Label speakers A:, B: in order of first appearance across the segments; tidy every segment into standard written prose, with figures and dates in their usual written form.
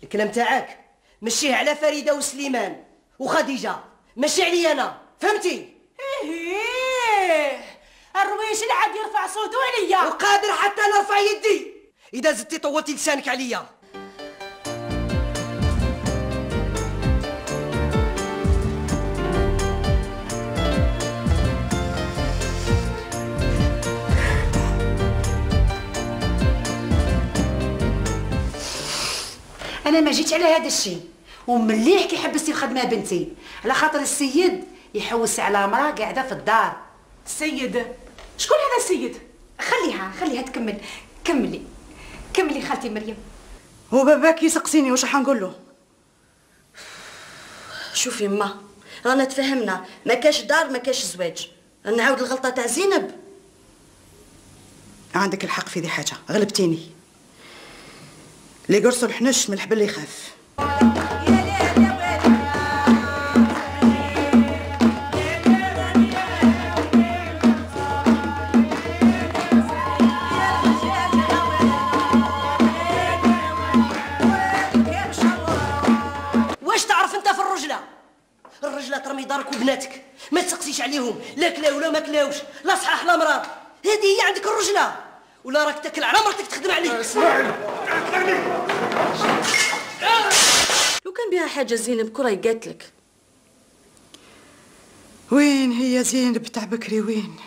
A: الكلام تاعك مشيه على فريده وسليمان وخديجه، ماشي عليا انا، فهمتي؟
B: ايه الرويش اللي عاد يرفع صوته عليا،
A: وقادر حتى نرفع يدي اذا زدتي طولتي لسانك عليا.
C: انا ما جيت على هذا الشيء، ومليح كي حبستي الخدمه بنتي، على خاطر السيد يحوس على مراه قاعده في الدار.
B: السيد؟ شكون هذا السيد؟
C: خليها تكمل. كملي خالتي مريم.
D: هو باباك يسقسيني واش راح نقول له؟
E: شوفي ما رانا تفهمنا، ما كاش دار ما كاش زواج، نعاود الغلطه تاع زينب.
D: عندك الحق في ذي حاجه، غلبتيني. اللي قرصوا الحنش من الحبل يخاف.
A: واش تعرف انت في الرجله ترمي دارك وبناتك، ما تسقسيش عليهم، لا كلاو ولا ما كلاوش، لا صحاح لا مرض، هذه هي عندك الرجله، ولا راك تاكل على مرتك تخدم عليك.
E: لو كان بها حاجه زينب كراي قالت لك.
D: وين هي زينب تاع بكري وين؟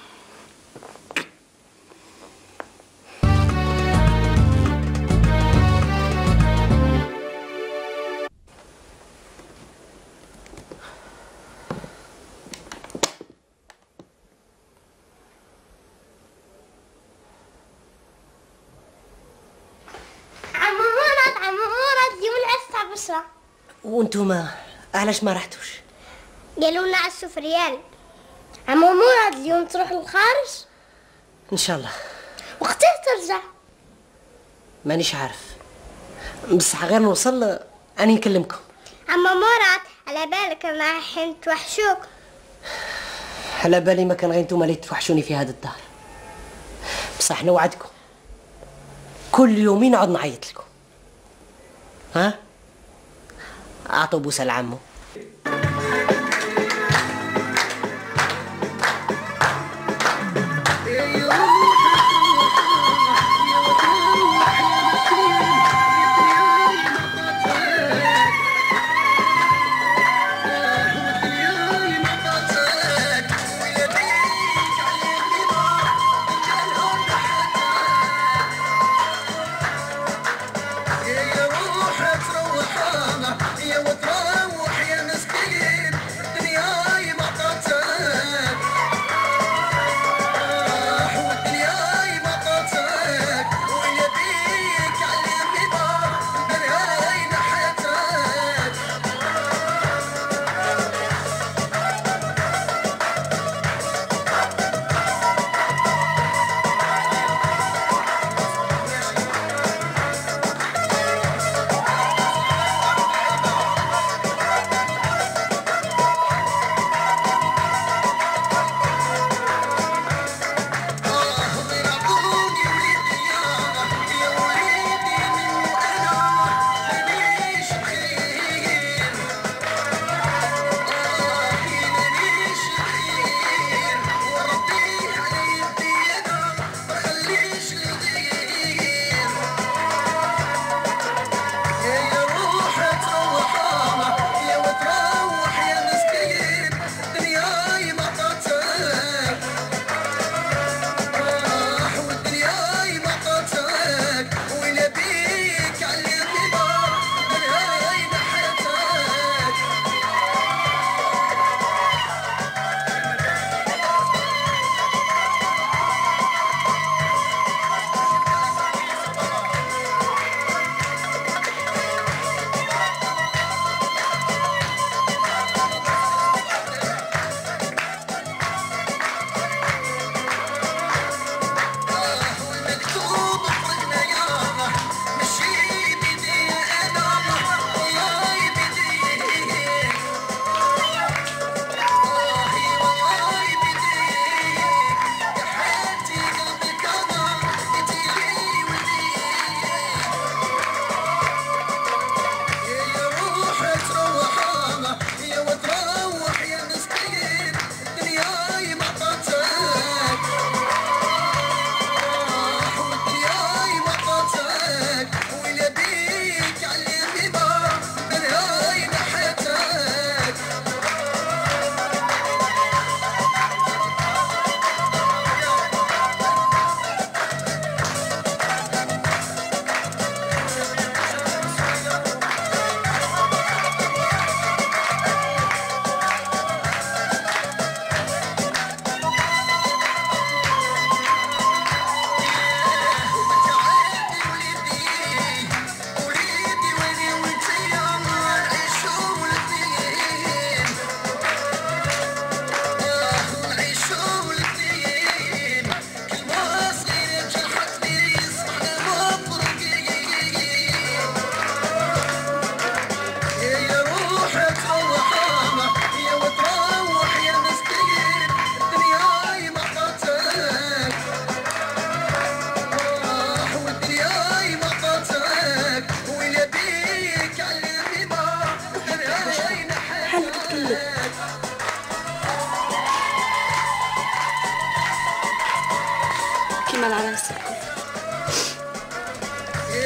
A: وانتوما علاش ما رحتوش؟
F: قالوا لنا على السفريال. عمو مراد اليوم تروح للخارج
A: ان شاء الله.
F: وقتها ترجع؟
A: مانيش عارف، بصح غير نوصل اني نكلمكم.
F: عمو مراد على بالك رايحين توحشوك؟
A: على بالي ما كان غير نتوما اللي توحشوني في هذا الدار، بصح نوعدكم كل يومين نقعد نعيط لكم. ها؟ اعطوا بوسه لعمو.
G: يا روح تروح انا يا وتروح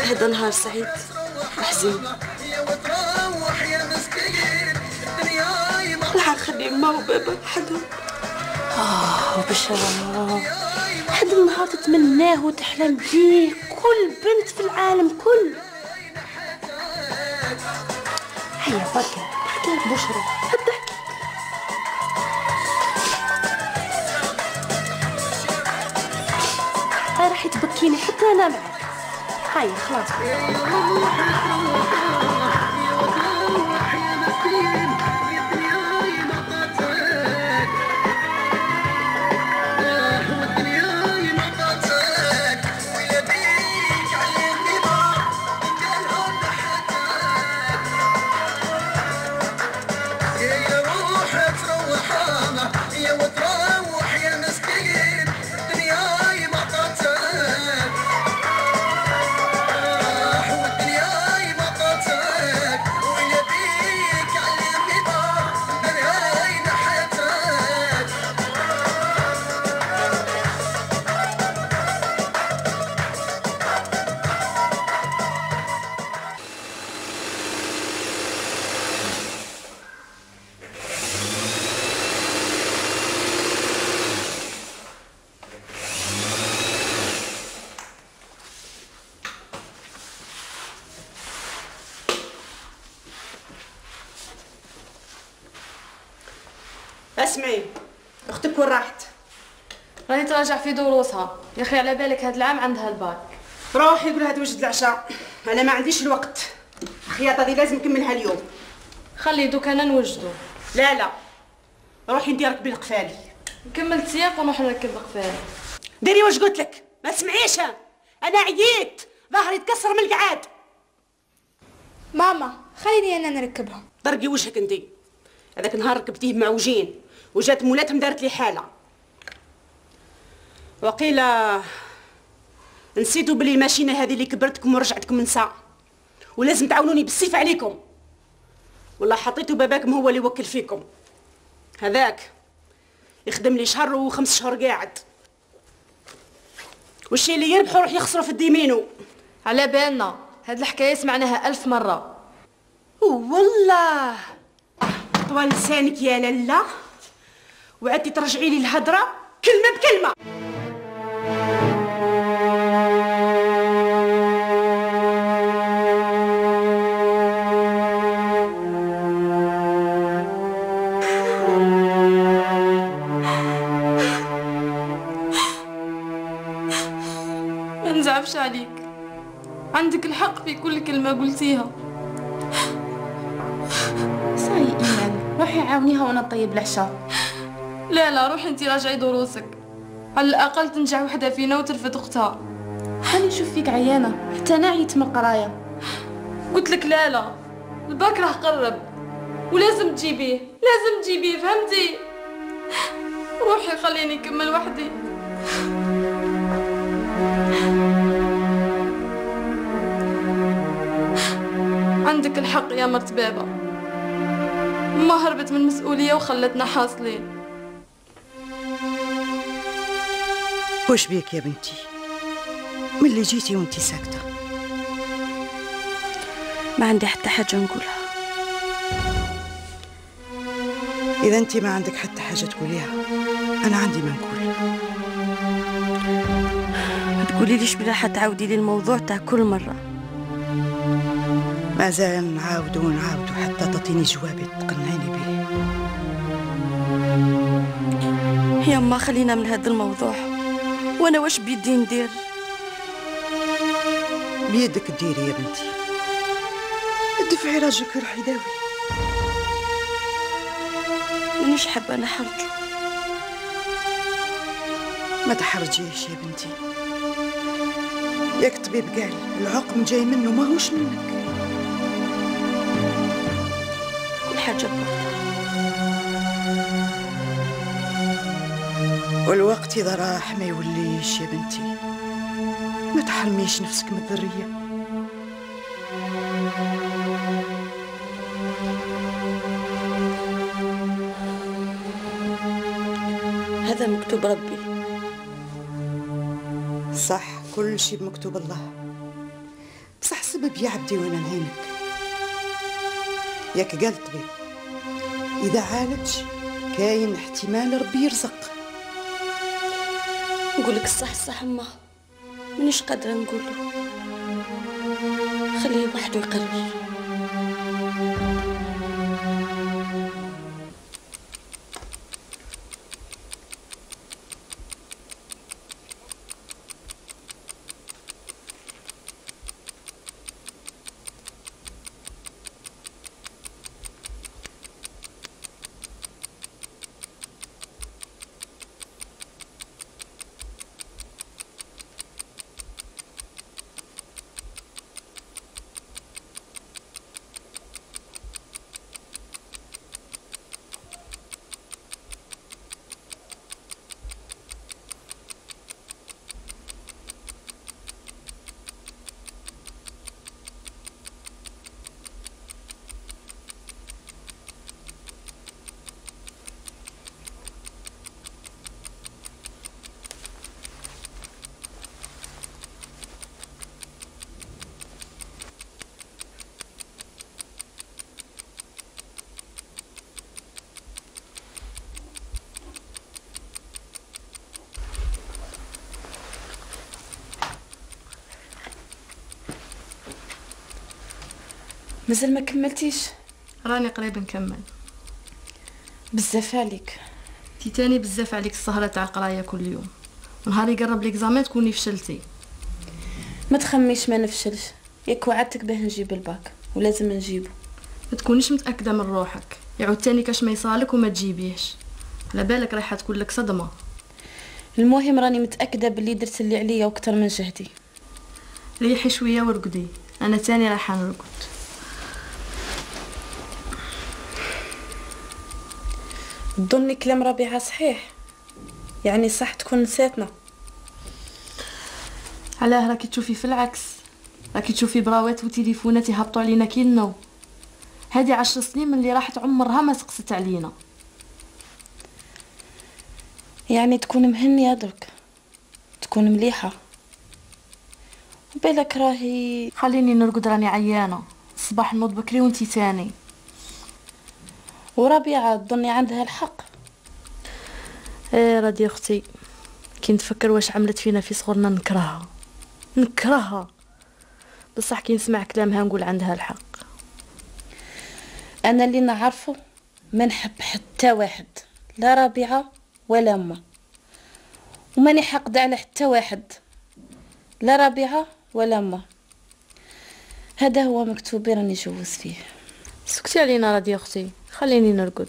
E: هذا نهار سعيد وحزين. راح نخلي ما وبابا وحدهم.
B: بشرى، حد النهار تتمناه وتحلم بيه كل بنت في العالم كل. هيا بركة حكيت بشرى، الضحك. هاي راح تبكيني حتى انا معك. هاي خلاص.
C: اسمعي، اختك وين راحت؟
G: راهي تراجع في دروسها. يا اخي على بالك هاد العام عندها الباك.
C: روحي قولها توجد العشاء، انا ما عنديش الوقت. الخياطه دي لازم نكملها اليوم.
G: خلي دوك انا نوجدو.
C: لا روحي انتي ركبي القفالي.
G: نكمل السياق ونروح نركب القفال.
C: ديري واش قلت لك، ما تسمعيش. انا عييت، ظهري تكسر من القعاد.
H: ماما خليني انا نركبها.
C: طرقي وجهك انتي، هذاك نهار ركبتيه معوجين وجات مولاتهم دارت لي حاله. وقيلا نسيتوا بلي الماشينه هذه اللي كبرتكم ورجعتكم نساء، ولازم تعاونوني بالسيف عليكم. والله حطيتوا باباكم هو اللي يوكل فيكم. هذاك يخدم لي شهر و5 شهور قاعد، والشي اللي يربحوا يروح يخسروا في الديمينو.
G: على بالنا هاد الحكايه سمعناها 1000 مره.
C: والله طوال لسانك يا لاله، وعدتي ترجعي لي الهضره كلمه بكلمه.
G: ما نزعفش عليك، عندك الحق في كل كلمه قلتيها.
B: صاي ايمان، روحي عاونيها وانا نطيب العشاء.
G: لا روحي انتي راجعي دروسك، على الاقل تنجح وحده فينا وترفد اختها.
B: خليني نشوف فيك عيانه، حتى انا عييت من القرايه.
G: قلت لك لا الباك راه قرب ولازم تجيبيه، لازم تجيبيه، فهمتي؟ روحي خليني نكمل وحدي. عندك الحق يا مرت بابا، ما هربت من المسؤولية وخلتنا حاصلين.
D: وش بيك يا بنتي؟ من اللي جيتي وانتي ساكتة؟
E: ما عندي حتى حاجة نقولها.
D: إذا انتي ما عندك حتى حاجة تقوليها، أنا عندي ما نقول.
E: ما تقولي ليش بلا حتعاودي لي الموضوع تاع كل مرة.
D: ما زال نعاود ونعاود حتى تعطيني جوابي تقنعيني به.
E: يما خلينا من هذا الموضوع، وانا واش بيدي ندير؟
D: بيدك ديري يا بنتي، دفعي راجلك يروح يداوي.
E: مانيش حابة نحرجو.
D: ما تحرجيش يا بنتي، ياك الطبيب قال العقم جاي منه ما هوش منك.
E: كل حاجة بوقتها،
D: والوقت إذا راح ما يوليش يا بنتي. ما تحرميش نفسك من الذرية.
E: هذا مكتوب ربي.
D: صح، كل شيء بمكتوب الله، السبب يا عبدي وانا نهينك. ياك قال الطبيب اذا عالج كاين احتمال ربي يرزق.
E: نقولك الصح أما مانيش قادرة نقوله، خليه وحده يقرر. مازال ما كملتيش؟
G: راني قريب نكمل.
E: بزاف عليك.
G: تاني بزاف عليك السهرة تاع قرايه كل يوم، ونهار يقرب ليكزامان تكوني فشلتي.
E: ما تخميش ما نفشلش، ياك وعدتك باه نجيب الباك ولازم نجيبه.
G: ما تكونيش متاكده من روحك، يعود تاني كاش ما يصالك وما تجيبيهش، على بالك رايحه تكون لك صدمه.
E: المهم راني متاكده باللي درت اللي عليا واكثر من جهدي.
G: ريحي شويه ورقدي، انا تاني رايحه نرقد.
E: تظني كلام ربيعه صحيح؟ يعني صح تكون نساتنا؟
G: علاه راكي تشوفي في العكس، راكي تشوفي براوات وتليفونات يهبطوا علينا كي النو. هذه 10 سنين من اللي راحت عمرها ما سقست علينا.
E: يعني تكون مهنيه درك، تكون مليحه. وبالك راهي
G: خليني نرقد راني عيانه، الصباح نوض بكري وانتي تاني.
E: وربيعه تظني عندها الحق؟
G: ايه رادي اختي، كي نتفكر واش عملت فينا في صغرنا نكرهها، بصح كي نسمع كلامها نقول عندها الحق.
E: انا اللي نعرفه ما نحب حتى واحد، لا ربيعه ولا امه، وماني حاقده على حتى واحد، لا ربيعه ولا امه. هذا هو مكتوبي راني جوز فيه.
G: سكتي علينا رادي اختي، خليني نرقد.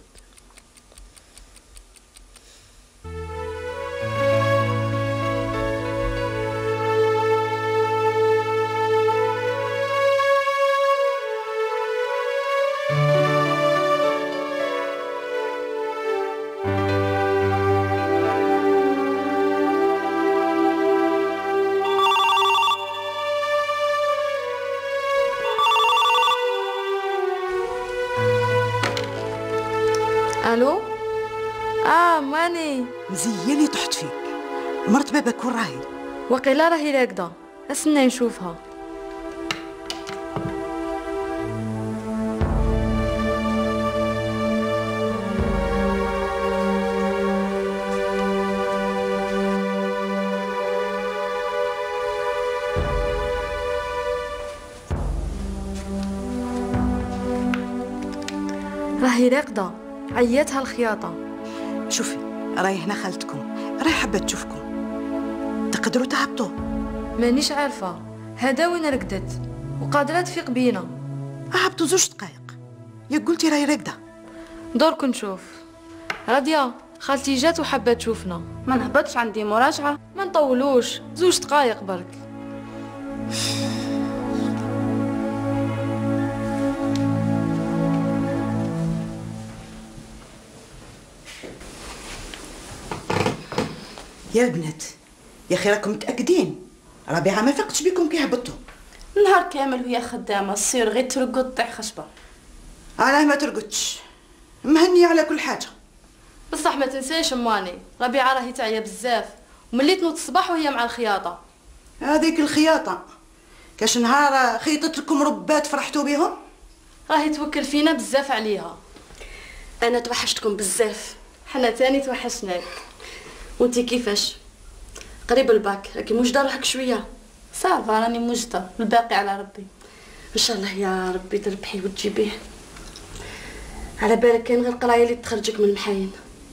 G: الو ماني
D: مزياني طحت فيك. مرت بابك وين راهي؟
G: وقيلا راهي راكده، استنى نشوفها. راهي راقده، عياتها الخياطه.
D: شوفي راهي هنا خالتكم، راهي حابه تشوفكم، تقدروا تهبطوا.
G: مانيش عارفه هذا وين رقدت وقادره تفيق بينا.
D: هبطوا 2 دقائق، يا قلتي راهي راقده.
G: درك نشوف. راديا خالتي جات وحابه تشوفنا.
E: ما نهبطش، عندي مراجعه.
G: ما نطولوش، 2 دقائق برك.
D: يا البنات يا اخي راكم متاكدين ربيعه ما فقتش بكم كي هبطوا؟
E: نهار كامل وهي خدامه، السير غير ترقد طيح خشبه.
D: علاه ما ترقدش، مهنيه على كل حاجه.
G: بصح ما تنساش اماني، ربيعه راهي تعيا بزاف، وملي تنوض الصباح وهي مع الخياطه.
D: هذيك الخياطه كاش نهار خيطت لكم ربات فرحتوا بهم؟
G: راهي توكل فينا بزاف عليها.
C: انا توحشتكم بزاف.
G: حنا تاني توحشناك.
C: وانتي كيفاش؟ قريب الباك لكن مش دار روحك شويه.
G: صافا راني مجده، الباقي على ربي.
C: ان شاء الله يا ربي تربحي وتجيبيه. على بالك كاين غير قرايه اللي تخرجك من المحاين.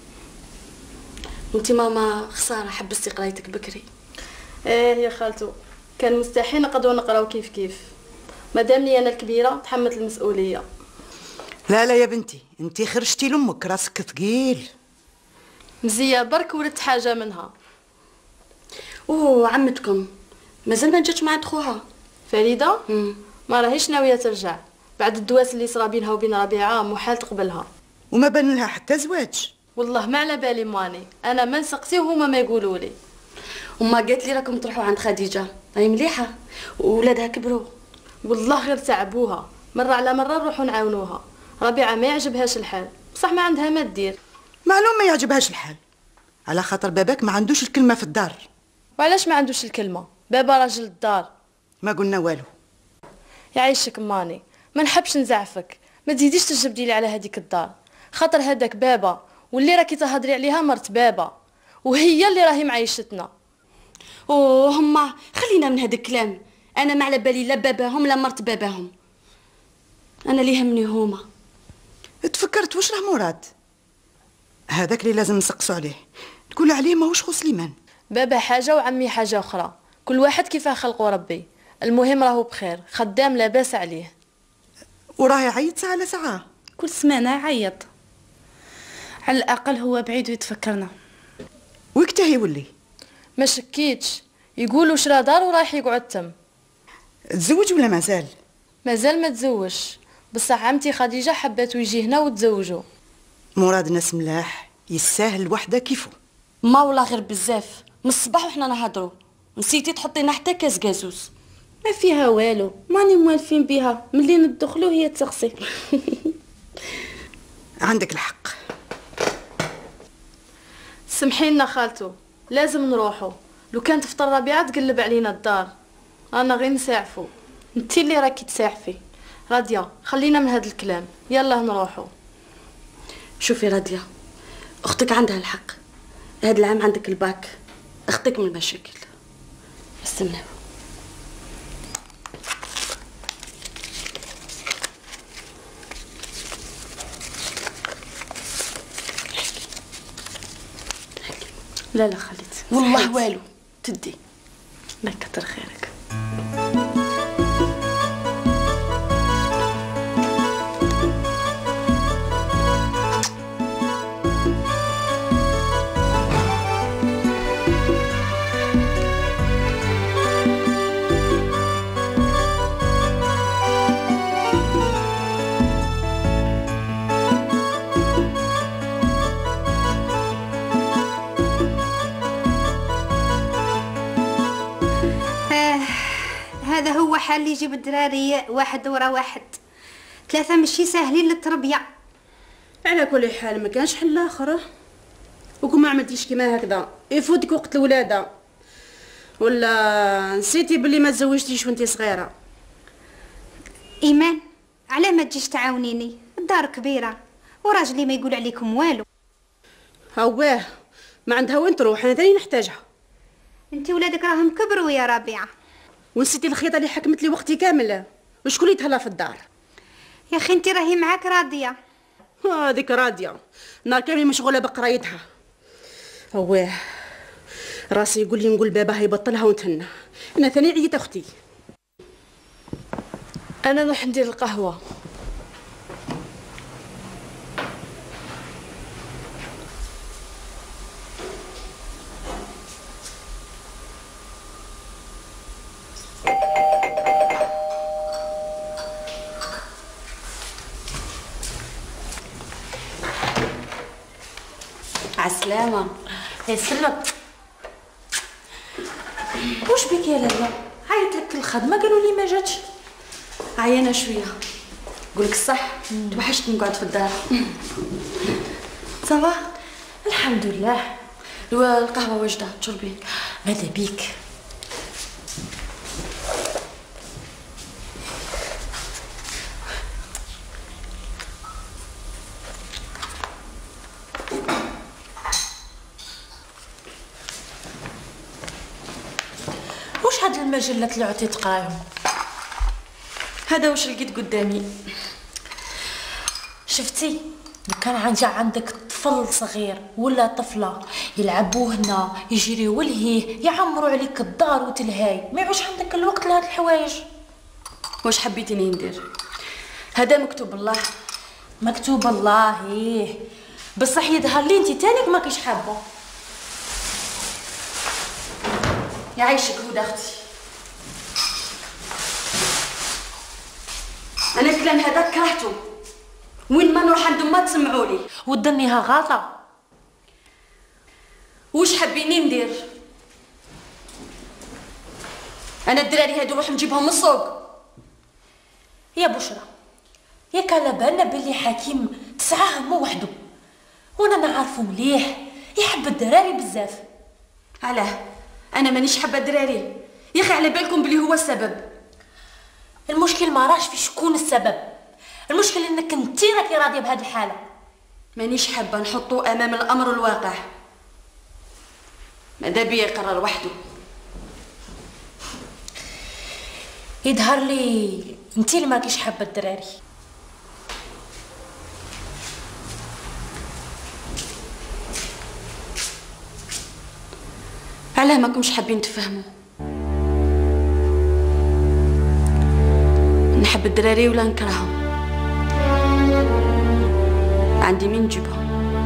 C: وانتي ماما خساره حبستي قرايتك بكري.
G: ايه يا خالتو، كان مستحيل نقدروا نقراو كيف مادامني انا الكبيره تحملت المسؤوليه.
D: لا يا بنتي، انتي خرجتي لامك، راسك ثقيل.
G: مزيه برك ولدت حاجه منها.
C: عمتكم مازال ما جاتش مع خوها
G: فريده؟ ما راهيش ناويه ترجع بعد الدواس اللي صرا بينها وبين ربيعه، محال تقبلها.
D: وما بان لها حتى زواج.
G: والله ما على بالي ماني، انا ما نسقسي وهما ما يقولوا لي.
C: وما قالت لي راكم تروحوا عند خديجه، راهي مليحه وولادها كبروا.
G: والله غير تعبوها، مره على مره نروحوا نعاونوها. ربيعه ما يعجبهاش الحال، بصح ما عندها ما دير.
D: معلوم ما يعجبهاش الحال، على خاطر باباك ما عندوش الكلمه في الدار.
G: وعلاش ما عندوش الكلمه؟ بابا راجل الدار.
D: ما قلنا والو.
G: يعيشك ماني، ما نحبش نزعفك، ما تزيديش تجبدي لي على هذيك الدار، خاطر هذاك بابا واللي راكي تهضري عليها مرت بابا، وهي اللي راهي معيشتنا.
C: هما خلينا من هذا الكلام. انا ما على بالي لا باباهم لا مرت باباهم، انا اللي يهمني هما.
D: تفكرت واش راه مراد هذاك اللي لازم نسقسوا عليه، تقول عليه ماهوش خو سليمان.
G: بابا حاجه وعمي حاجه اخرى، كل واحد كيفاه خلقه ربي. المهم راهو بخير، خدام لاباس عليه.
D: وراه يعيط ساعه على ساعه،
E: كل سمانه يعيط. على الاقل هو بعيد ويتفكرنا.
D: وقتها يولي
G: ما شكيتش، يقولوا شرا دار ورايح يقعد تم.
D: تزوج ولا مازال؟
G: مازال ما تزوجش، بصح عمتي خديجه حبات يجي هنا وتزوجوا.
D: مراد ناس ملاح، يستاهل وحده كيفو.
C: ما والله غير بزاف من الصباح وحنا نهضروا، نسيتي تحطينا حتى كاس كازوز.
E: ما فيها والو، ماني موالفين بها، ملي ندخلوا هي تغسل.
D: عندك الحق.
G: سمحي لنا خالتو، لازم نروحوا. لو كانت تفطر ربيعه تقلب علينا الدار، انا غير نساعفو. انتي اللي راكي تساعفي. راضيه خلينا من هذا الكلام، يلا نروحوا.
C: شوفي راضيه، اختك عندها الحق، هذا العام عندك الباك، اختك من المشاكل. استناو.
G: لا خليت
C: والله والو
G: تدي. الله يكثر خيرك.
H: هذا هو حال اللي يجيب الدراري واحد ورا واحد، ثلاثة ماشي ساهلين للتربية.
C: على كل حال ما كانش حل اخر، وكون ما عملتيش كيما هكذا يفوتك وقت الولاده، ولا نسيتي بلي ما تزوجتيش وانتي صغيره.
H: ايمان علاه ما تجيش تعاونيني؟ الدار كبيره وراجلي ما يقول عليكم والو.
C: هواه ما عندها وين تروح، انا ثاني نحتاجها.
H: انتي ولادك راهم كبروا يا ربيعه.
C: ونسيتي الخيطه اللي حكمت لي وقتي كامل، وشكون اللي تهلا في الدار؟
H: يا اخي انتي راهي معاك راضيه.
C: هذيك راضيه نهار كامل مشغوله بقرايتها. هواه راسي يقول لي نقول بابا يبطلها ونتهنى، انا ثاني عييت اختي.
G: انا نروح ندير القهوه.
C: عالسلامة.
E: يسلمك. واش بك يا لالا؟ عيط لك الخدمه قالوا لي ما جاتش.
C: عيانة شوية. قولك الصح توحشت نقعد في الدار. صافا؟
E: الحمد لله.
C: القهوة واجدة تشربين؟
E: ماذا بيك؟
B: المجلات اللي عطيت تقرايهم.
G: هذا واش لقيت قدامي.
B: شفتي كان عندك طفل صغير ولا طفله يلعبوا هنا يجريوا لهيه يعمروا عليك الدار وتلهاي، ما يعوش عندك الوقت لهاد الحوايج.
G: واش حبيتيني ندير؟ هذا مكتوب الله.
B: مكتوب الله ايه، بصح يظهر لي انت تانيك ما كيش حابه.
G: يعيشك هدى اختي. انا الكلام هذا كرهته، وين ما نروح عندهم ما تسمعوا لي.
B: وظنيها غلطه.
G: واش حابيني ندير؟ انا الدراري هادو نروح نجيبهم من السوق.
B: يا بشرى، ياك على بالنا بلي حكيم تسعى همو وحده، وانا نعرفو مليح يحب الدراري بزاف.
G: علاه؟ انا مانيش حابه الدراري يا اخي، على بالكم بلي هو السبب.
B: المشكل ما راش في شكون السبب، المشكل انك انتي راكي راضيه بهذه الحاله.
G: مانيش حابه نحطو امام الامر الواقع، ماذا بيا يقرر وحده.
B: يظهر لي انتي اللي ماكيش حابه الدراري.
G: علاه ماكمش حابين تفهموا؟ نحب الدراري ولا نكرههم؟ عندي مين نجيبهم؟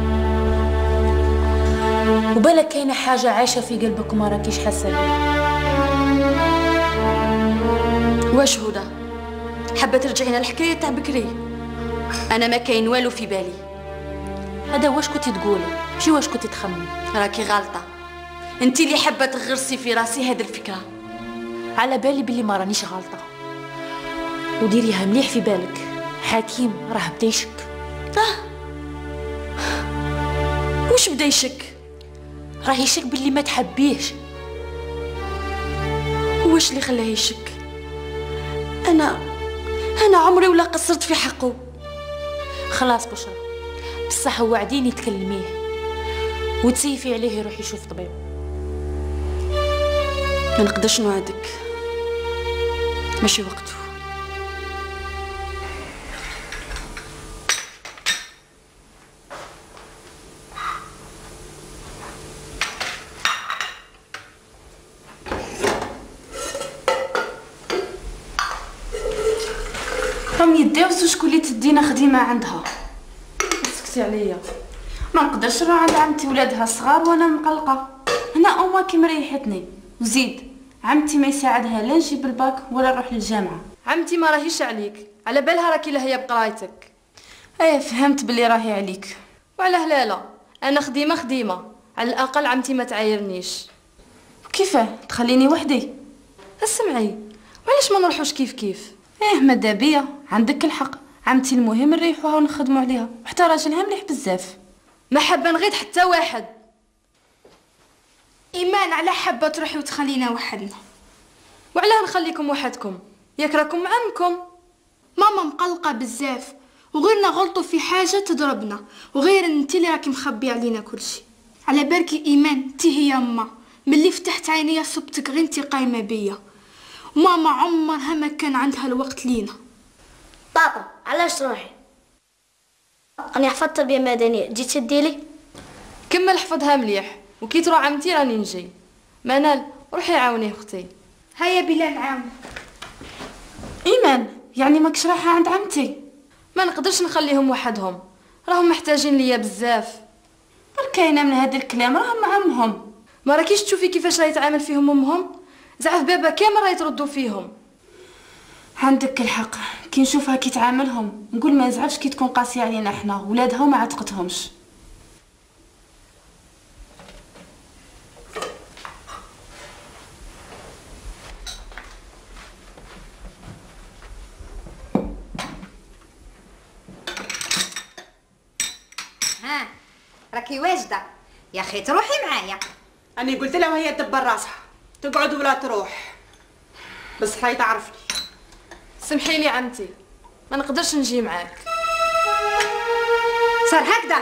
B: وبالك كاينه حاجه عايشه في قلبك وما راكيش حاسه بيها.
G: واش هدى؟ حابه ترجعينا الحكايه تاع بكري؟ انا ما كاين والو في بالي.
B: هذا واش كنتي تقولي ماشي واش كنتي تخممي.
G: راكي غلطه، انتي اللي حابه تغرسي في راسي هذه الفكره.
B: على بالي بلي ما رانيش غلطه، وديريها مليح في بالك، حكيم راه بدا يشك.
G: واش بدا يشك؟
B: راه يشك باللي ما تحبيهش.
G: واش اللي خلاه يشك؟ انا عمري ولا قصرت في حقه.
B: خلاص بشرى، بصح وعديني تكلميه وتسيفي عليه يروح يشوف طبيب.
G: ما نقدرش نوعدك، ماشي وقته.
E: راهم يداوزو شكون اللي تدينا خديمه عندها. اسكتي عليا، ما نقدرش نروح عند عمتي ولادها صغار وانا مقلقه. هنا امها كي مريحتني، وزيد عمتي ما يساعدها لا نجيب الباك ولا نروح للجامعه.
G: عمتي ما راهيش عليك، على بالها راكي لاهيه بقرايتك.
E: ايه فهمت بلي راهي عليك.
G: وعلاه لا انا خديمه على الاقل عمتي ما تعايرنيش.
E: كيفاه تخليني وحدي؟
G: اسمعي، وعلاش ما نروحوش كيف؟
E: ايه ماذا بيا، عندك الحق، عمتي المهم نريحوها ونخدموا عليها، وحتى راجلها مليح بزاف.
G: ما حابه نغيض حتى واحد.
H: ايمان على حابه تروحي وتخلينا وحدنا.
G: وعلاه نخليكم وحدكم؟ ياك راكم مع امكم.
H: ماما مقلقه بزاف، وغيرنا غلطوا في حاجه تضربنا، وغير انت اللي راكي مخبي علينا كلشي. على بالك ايمان انت هي يما، ملي فتحت عينيا صبتك غير انت قايمه بيا. ماما عمرها ما كان عندها الوقت لينا.
F: بابا علاش تروحي؟ راني حفظت التربيه المدنيه، جيت تديلي؟
G: كمل حفظها مليح، وكي تروح عمتي راني نجي. منال روحي عاوني اختي.
H: هيا بلا نعاون.
E: ايمان يعني ماكش رايحه عند عمتي؟
G: ما نقدرش نخليهم وحدهم، راهم محتاجين ليا بزاف.
E: كاينه من هذا الكلام، راهم مع امهم.
G: ما راكيش تشوفي كيفاش راهي تعامل فيهم امهم؟ زعف بابا كامل راهي تردوا فيهم.
E: عندك الحق، كي نشوفها كي تعاملهم نقول ما يزعفش كي تكون قاسيه علينا احنا ولادها وما عتقتهمش.
H: ها راكي واجده يا اخي تروحي معايا.
C: أنا قلت لها وهي تدبر راسها تقعد ولا تروح، بس هاي تعرفني.
G: سمحي لي عمتي، ما نقدرش نجي معاك.
H: صار هكذا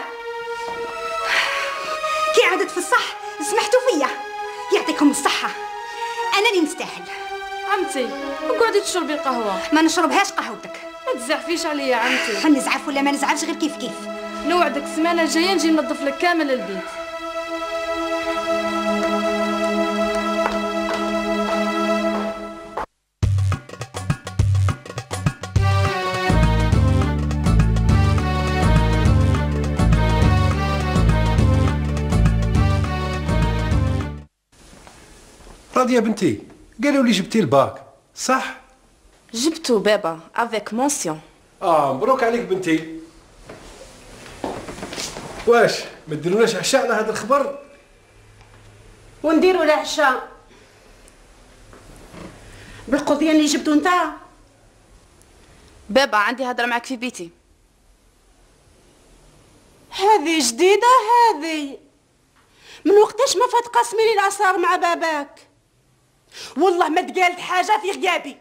H: كي عادت في الصح سمحتوا فيا، يعطيكم الصحه. انا اللي نستاهل.
G: عمتي قعدي تشربي قهوه.
I: ما نشربهاش قهوتك.
G: ما تزعفيش عليا عمتي.
I: حنزعف ولا ما نزعفش غير كيف كيف.
G: نوعدك السمانه الجايه نجي ننظف لك كامل البيت.
J: راضية بنتي، قالوا لي جبتي الباك صح؟
E: جبتو بابا افيك مونسيون.
J: مبروك عليك بنتي. واش ما ديروناش عشاء على هذا الخبر؟
C: ونديروا له عشاء بالقضيه اللي جبتو انت.
E: بابا عندي هضره معك في بيتي.
C: هذه جديده هذه. من وقتاش ما فات قاسمي لي الاسرار مع باباك؟ والله ما تقالت حاجه في غيابي.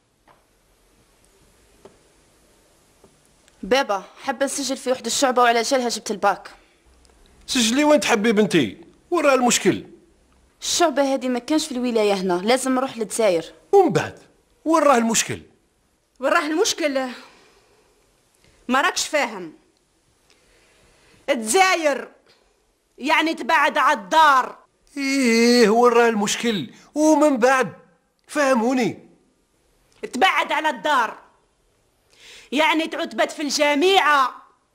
E: بابا حابه نسجل في وحده الشعبه وعلى جالها جبت الباك.
J: سجلي وين تحبي بنتي، وين راه المشكل؟
E: الشعبه هذه ما كانش في الولايه هنا، لازم نروح للجزائر.
J: ومن بعد وين راه المشكل؟
C: وين راه المشكل؟ ما راكش فاهم. الجزائر يعني تبعد على الدار.
J: ايه وين راه المشكل؟ ومن بعد فهموني.
C: تبعد على الدار يعني تعود تبات في الجامعة.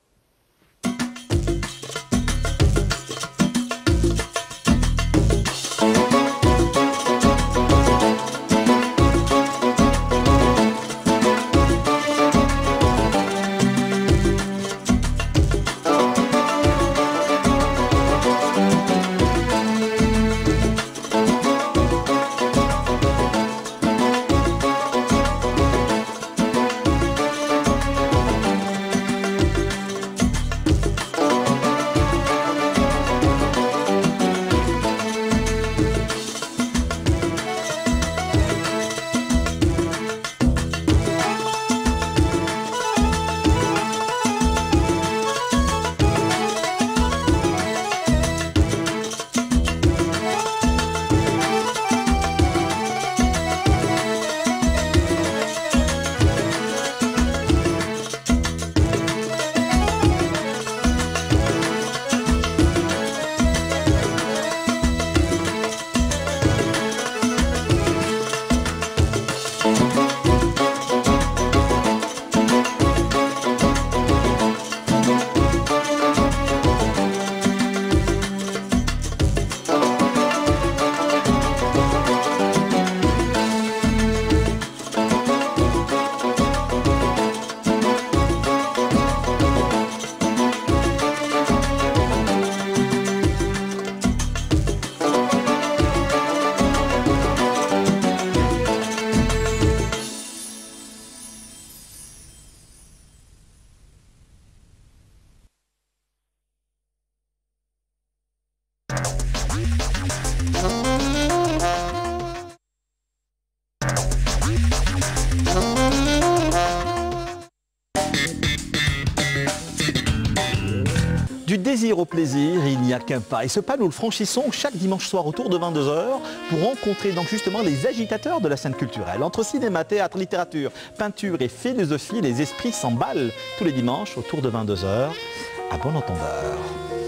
K: Du désir au plaisir, il n'y a qu'un pas. Et ce pas, nous le franchissons chaque dimanche soir autour de 22h pour rencontrer donc justement les agitateurs de la scène culturelle. Entre cinéma, théâtre, littérature, peinture et philosophie, les esprits s'emballent tous les dimanches autour de 22h. À bon entendeur.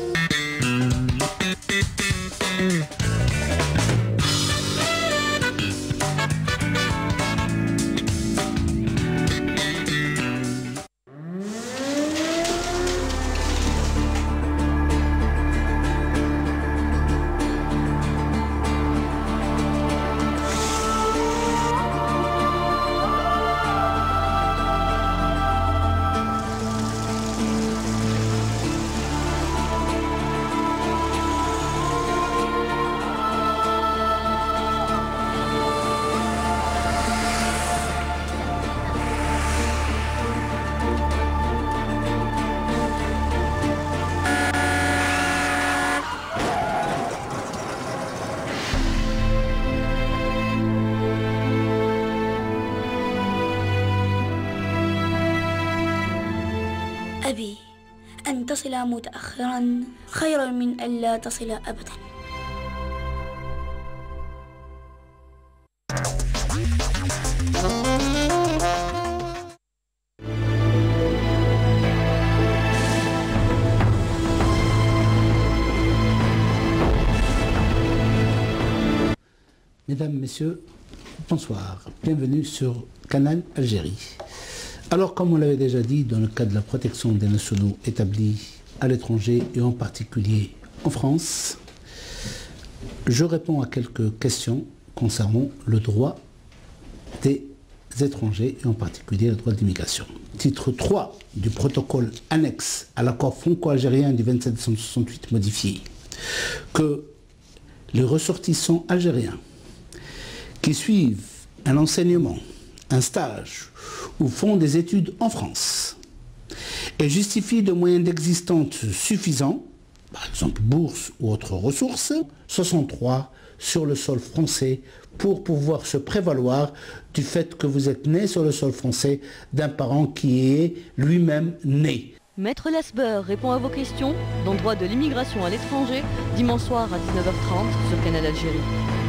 F: أبي أن تصل متأخرا خير من ألا تصل أبدا.
L: messieurs, bonsoir. Bienvenue sur Canal Algérie. Alors, comme on l'avait déjà dit, dans le cadre de la protection des nationaux établis à l'étranger et en particulier en France, je réponds à quelques questions concernant le droit des étrangers et en particulier le droit d'immigration. Titre 3 du protocole annexe à l'accord franco-algérien du 27 décembre 1968 modifié, que les ressortissants algériens qui suivent un enseignement, un stage ou font des études en France et justifient de moyens d'existence suffisants, par exemple bourse ou autres ressources, 63 sur le sol français pour pouvoir se prévaloir du fait que vous êtes né sur le sol français d'un parent qui est lui-même né.
M: Maître Lasbeur répond à vos questions dans Droit de l'immigration à l'étranger, dimanche soir à 19h30 sur Canal Algérie.